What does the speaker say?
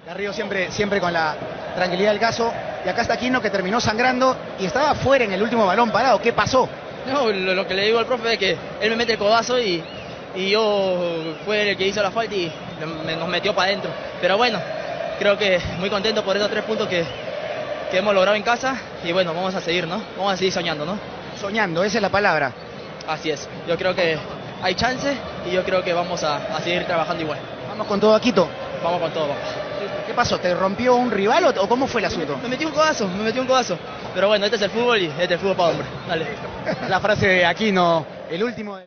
Garrido siempre con la tranquilidad del caso. Y acá está Aquino, que terminó sangrando y estaba fuera en el último balón parado. ¿Qué pasó? No, lo que le digo al profe es que él me mete el codazo y yo fue el que hizo la falta y nos metió para adentro. Pero bueno, creo que muy contento por esos 3 puntos que hemos logrado en casa. Y bueno, vamos a seguir, ¿no? Vamos a seguir soñando, ¿no? Soñando, esa es la palabra. Así es. Yo creo que hay chance y yo creo que vamos a seguir trabajando igual. Vamos con todo, Aquito. Vamos con todo, papá. ¿Qué pasó? ¿Te rompió un rival o cómo fue el asunto? Me metí un codazo. Pero bueno, este es el fútbol y este es el fútbol para hombre. Dale. La frase de Aquino, el último...